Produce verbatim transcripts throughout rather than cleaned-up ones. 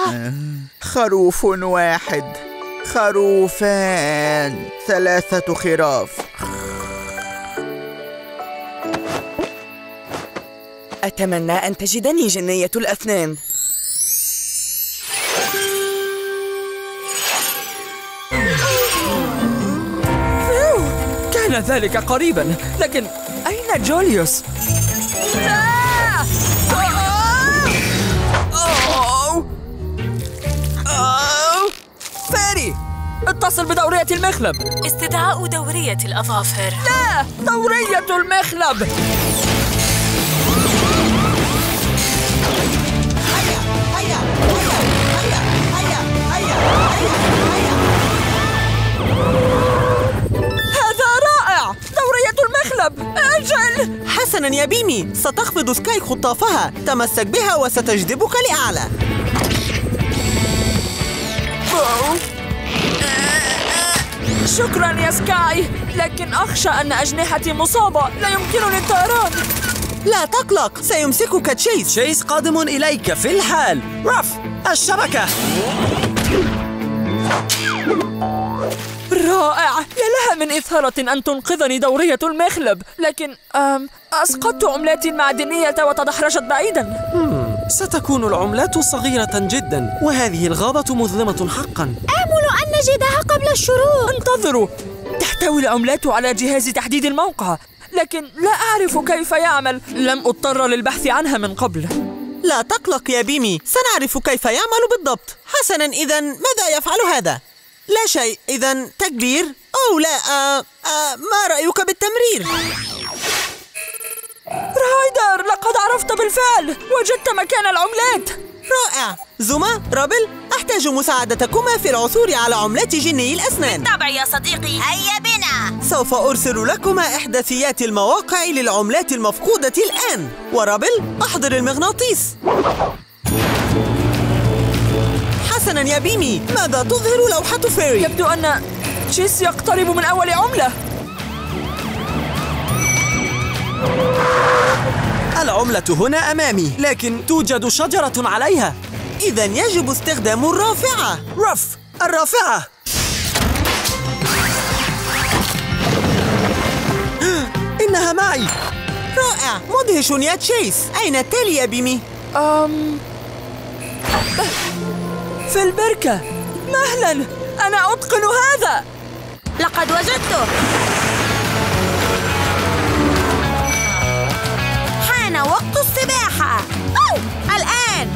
خروف واحد، خروفان، ثلاثة خراف. أتمنى أن تجدني جنية الأسنان. كان ذلك قريبا، لكن أين جوليوس؟ لا! أوه! أوه! فاري، اتصل بدورية المخلب. استدعاء دورية الأظافر. لا، دورية المخلب. أجل! حسناً يا بيمي، ستخفض سكاي خطافها. تمسك بها وستجذبك لأعلى. شكراً يا سكاي، لكن أخشى أن أجنحتي مصابة، لا يمكنني الطيران. لا تقلق، سيمسكك تشيس. تشيس قادم إليك في الحال. رف، الشبكة. رائع، يا لها من إثارة أن تنقذني دورية المخلب، لكن أم أسقطت عملاتي المعدنية وتدحرجت بعيداً. ستكون العملات صغيرة جداً، وهذه الغابة مظلمة حقاً. آمل أن نجدها قبل الشروق. انتظروا، تحتوي العملات على جهاز تحديد الموقع، لكن لا أعرف كيف يعمل. لم أضطر للبحث عنها من قبل. لا تقلق يا بيمي، سنعرف كيف يعمل بالضبط. حسناً، إذن ماذا يفعل هذا؟ لا شيء. إذن تكبير؟ أو لا، آه آه ما رأيك بالتمرير؟ رايدر، لقد عرفت بالفعل، وجدت مكان العملات. رائع. زوما، رابل، أحتاج مساعدتكما في العثور على عملات جني الأسنان. بالطبع يا صديقي، هيا بنا. سوف أرسل لكما إحداثيات المواقع للعملات المفقودة الآن. ورابل، أحضر المغناطيس. حسناً يا بيمي، ماذا تظهر لوحة فيري؟ يبدو أن تشيس يقترب من أول عملة. العملة هنا أمامي، لكن توجد شجرة عليها. إذن يجب استخدام الرافعة. رف، الرافعة. إنها معي. رائع، مدهش يا تشيس. أين التالي يا بيمي؟ أم في البركة. مهلاً، أنا أتقن هذا. لقد وجدته. حان وقت السباحة. أوه! الآن.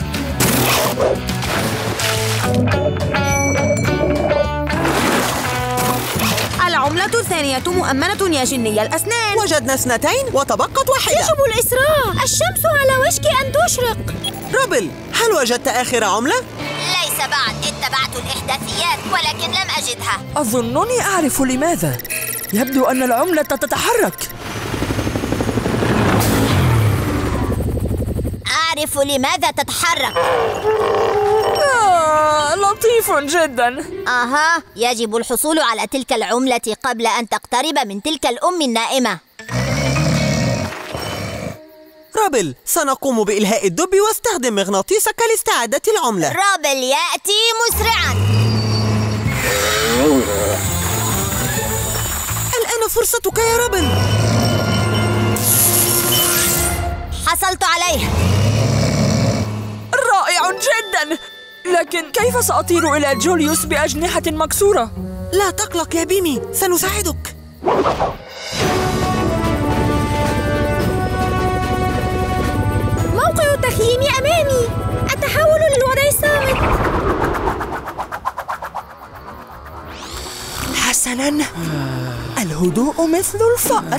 العملة الثانية مؤمنة يا جني الأسنان. وجدنا اثنتين وتبقت واحدة. يجب الإسراع، الشمس على وشك أن تشرق. رابل، هل وجدت آخر عملة؟ ليس بعد، اتبعت الإحداثيات ولكن لم أجدها. أظنني أعرف لماذا. يبدو أن العملة تتحرك. أعرف لماذا تتحرك. آه، لطيف جدا. أها، يجب الحصول على تلك العملة قبل أن تقترب من تلك الأم النائمة. رابل، سنقوم بإلهاء الدب واستخدم مغناطيسك لاستعادة العملة. رابل يأتي مسرعا. الآن فرصتك يا رابل. حصلت عليه. رائع جدا، لكن كيف سأطير إلى جوليوس بأجنحة مكسورة؟ لا تقلق يا بيمي، سنساعدك. موقع التخييم أمامي. التحول للوضع الصامت. حسناً، الهدوء مثل الفأر.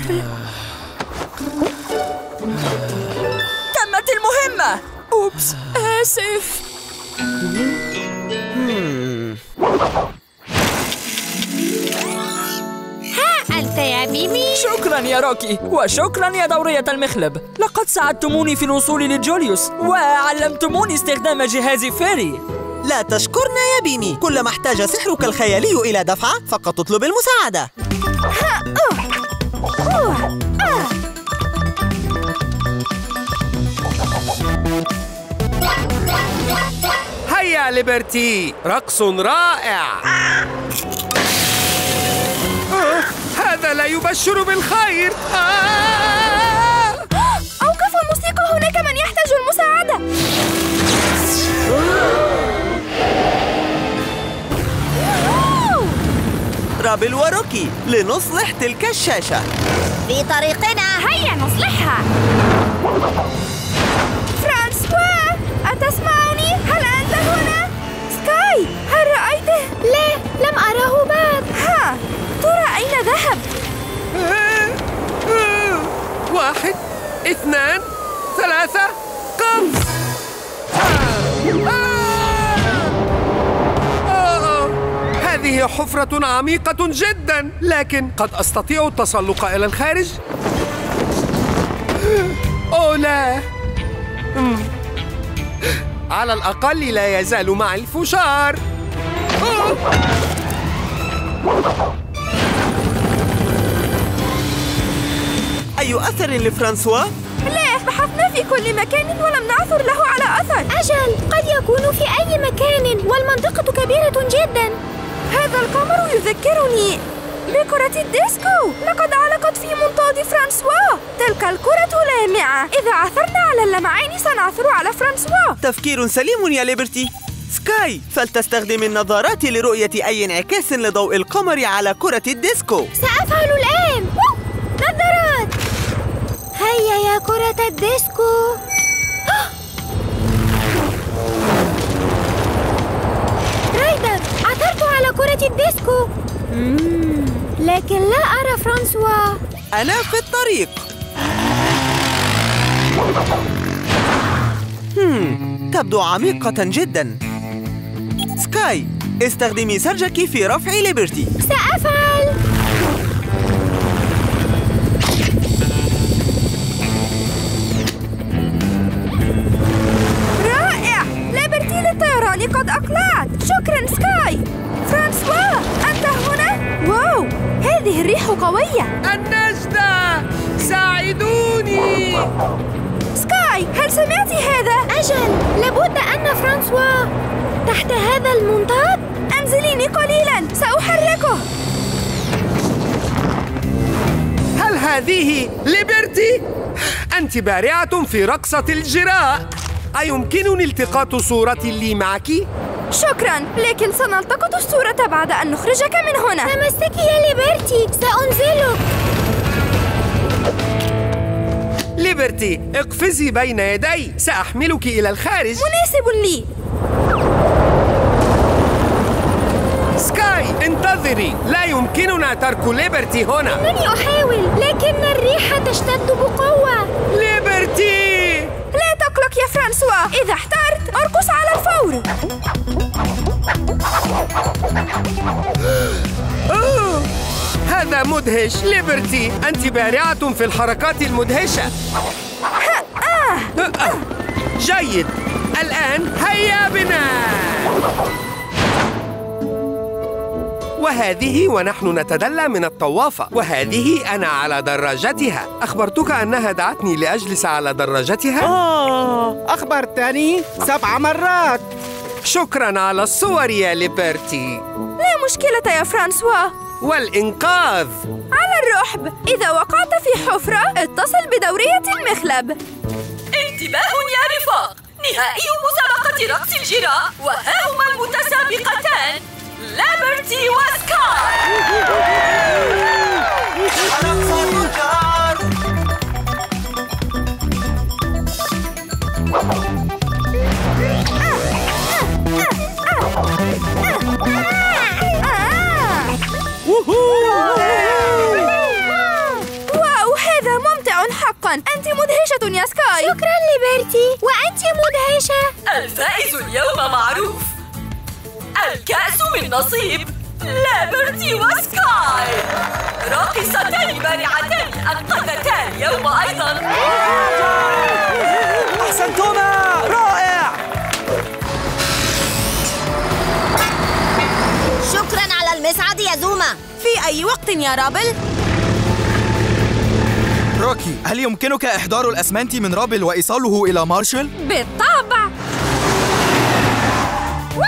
تمت المهمة. أوبس، آسف. ها أنت يا بيمي. شكراً يا روكي، وشكراً يا دورية المخلب. لقد ساعدتموني في الوصول لجوليوس وعلمتموني استخدام جهاز فيري. لا تشكرنا يا بيمي، كلما احتاج سحرك الخيالي إلى دفعة فقط اطلب المساعدة. هيا يا ليبرتي، رقص رائع. آه، هذا لا يبشر بالخير. آه. أوقفوا الموسيقى، هناك من يحتاج المساعدة. رابل وروكي لنصلح تلك الشاشة. في طريقنا، هيا نصلحها. فرانسوا، أتسمعني؟ هل أنت هنا؟ سكاي، هل رأيته؟ لا، لم أره بعد. ها، ترى أين ذهب؟ واحد، اثنان، ثلاثة، قفز. هذه حفرة عميقة جدا، لكن قد أستطيع التسلق إلى الخارج. أوه لا، على الأقل لا يزال معي الفشار. أي أثر لفرانسوا؟ لا، بحثنا في كل مكان ولم نعثر له على أثر. أجل، قد يكون في أي مكان والمنطقة كبيرة جدا. هذا القمر يذكرني بكرة الديسكو. لقد علقت في منطاد فرانسوا. تلك الكرة لامعة. إذا عثرنا على اللمعين سنعثر على فرانسوا. تفكير سليم يا ليبرتي. سكاي، فلتستخدم النظارات لرؤية أي انعكاس لضوء القمر على كرة الديسكو. سأفعل الآن. نظارات. هيا يا كرة الديسكو. رايدر، عثرت على كرة الديسكو. مم. لكن لا أرى فرانسوا. أنا في الطريق. هم. تبدو عميقة جدا. سكاي، استخدمي سرجك في رفع ليبرتي. سأفعل. رائع! ليبرتي للطيران قد أقلعت. شكراً سكاي. فرانسوا، أنت هنا؟ واو، هذه الريح قوية. النجدة، ساعدوني. سكاي، هل سمعت هذا؟ أجل، لابد أن فرانسوا تحت هذا المنطاد. أنزليني قليلاً، سأحركه. هل هذه ليبرتي؟ أنت بارعة في رقصة الجراء. أيمكنني التقاط صورة لي معك؟ شكراً، لكن سنلتقط الصورة بعد أن نخرجك من هنا. تمسكي يا ليبرتي، سأنزلك. ليبرتي، اقفزي بين يدي، سأحملك إلى الخارج. مناسب لي. سكاي، انتظري، لا يمكننا ترك ليبرتي هنا. إنني أحاول، لكن الريح تشتد بقوة. ليبرتي، لا تقلق يا فرانسوا، إذا احترت أرقص على الفور. أوه. هذا مدهش. ليبرتي، أنت بارعة في الحركات المدهشة. جيد، الآن هيا بنا. وهذه ونحن نتدلى من الطوافة، وهذه أنا على دراجتها. أخبرتك أنها دعتني لأجلس على دراجتها؟ آه، أخبرتني سبع مرات. شكراً على الصور يا ليبرتي. لا مشكلة يا فرانسوا. والإنقاذ على الرحب. إذا وقعت في حفرة اتصل بدورية المخلب. انتباه يا رفاق، نهائي مسابقة رقص الجراء، وها هما المتسابقتان ليبرتي وسكاي. واو، هذا ممتع حقا. أنت مدهشة يا سكاي. شكرا ليبرتي، وأنت مدهشة. الفائز اليوم معروف، الكأس من نصيب ليبرتي وسكاي. راقصتان بارعتان أنقذتا اليوم أيضا. أحسنتما، رائع. شكراً على المسعد يا زوما. في أي وقت يا رابل؟ روكي، هل يمكنك إحضار الأسمنت من رابل وإيصاله إلى مارشال؟ بالطبع.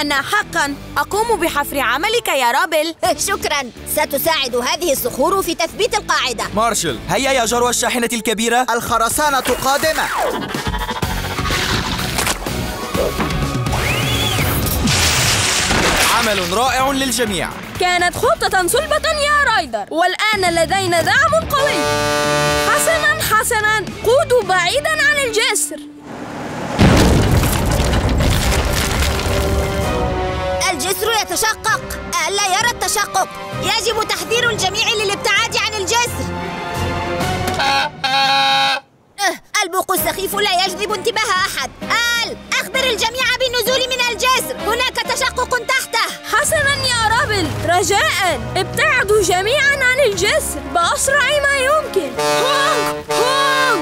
أنا حقا أقوم بحفر عملك يا رابل. شكرا، ستساعد هذه الصخور في تثبيت القاعدة. مارشال، هيا يا جرو الشاحنة الكبيرة. الخرسانة قادمة. عمل رائع للجميع. كانت خطة صلبة يا رايدر، والآن لدينا دعم قوي. حسناً حسناً، قودوا بعيداً عن الجسر. الجسر يتشقق. ألا يرى التشقق. يجب تحذير الجميع للابتعاد عن الجسر. البوق السخيف لا يجذب انتباه أحد. آل، أخبر الجميع بالنزول من الجسر. هناك تشقق تحته. حسناً يا رابل، رجاءً ابتعدوا جميعاً عن الجسر بأسرع ما يمكن. هونغ هونغ.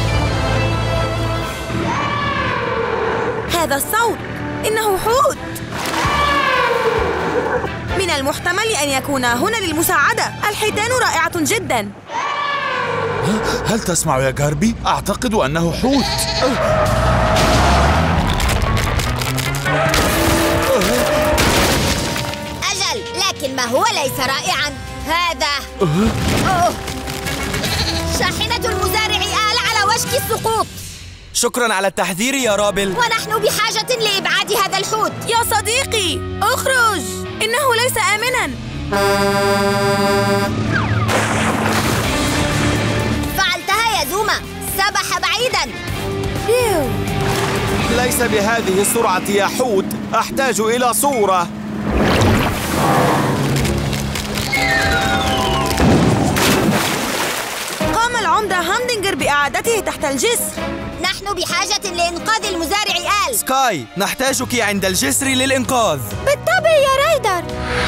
هذا الصوت إنه حوت. من المحتمل أن يكون هنا للمساعدة. الحيتان رائعة جداً. هل تسمع يا جاربي؟ أعتقد أنه حوت. أجل، لكن ما هو ليس رائعاً. هذا أوه. شاحنة المزارع آل على وشك السقوط. شكرا على التحذير يا رابل. ونحن بحاجة لإبعاد هذا الحوت. يا صديقي، اخرج، إنه ليس آمناً. فعلتها يا زوما، سبح بعيداً. ليس بهذه السرعة يا حوت، أحتاج إلى صورة. قام العمدة هامدنجر بإعادته تحت الجسر. نحن بحاجة لإنقاذ المزارع آل. سكاي، نحتاجك عند الجسر للإنقاذ. بالطبع يا رايدر.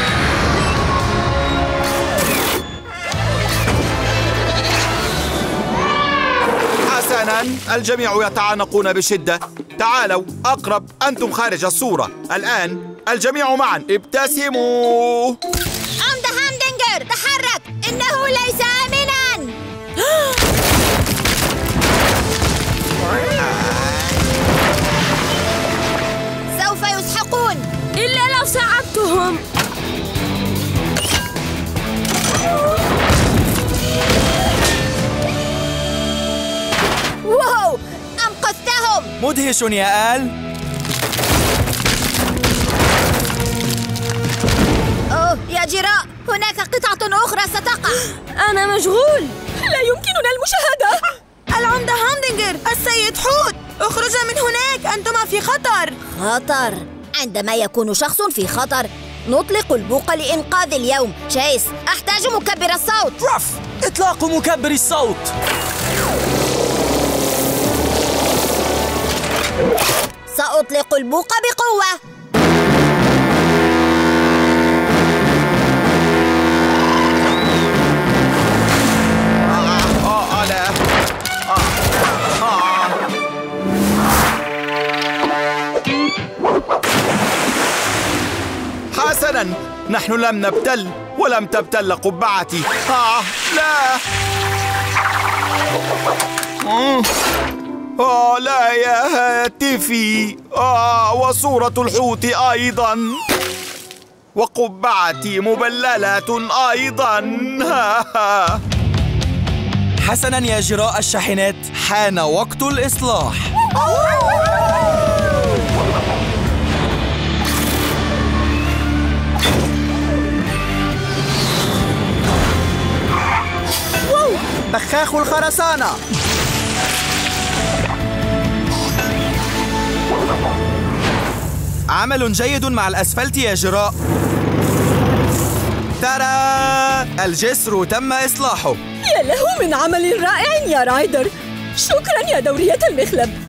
حسناً، الجميع يتعانقون بشدة. تعالوا أقرب، أنتم خارج الصورة. الآن الجميع معاً، ابتسموا. عمدة هامدنجر، تحرك، إنه ليس آمناً. سوف يسحقون. إلا لو ساعدتهم. واو، أنقذتهم. مدهش يا آل. أوه يا جراء، هناك قطعة أخرى ستقع. أنا مشغول، لا يمكننا المشاهدة. العمدة هامدنجر، السيد حوت، اخرجا من هناك، أنتما في خطر. خطر؟ عندما يكون شخص في خطر نطلق البوق لإنقاذ اليوم. شيس، أحتاج مكبر الصوت. رف، إطلاق مكبر الصوت. سأطلق البوق بقوة. آه لا. حسناً، نحن لم نبتل ولم تبتل قبعتي. آه لا. آه لا يا هاتفي. آه وصورة الحوت أيضاً. وقبعتي مبللة أيضاً. حسناً يا جراء الشاحنات، حان وقت الإصلاح. بخاخ الخرسانة. عمل جيد مع الأسفلت يا جراء. ترى الجسر تم إصلاحه. يا له من عمل رائع يا رايدر. شكرا يا دورية المخلب.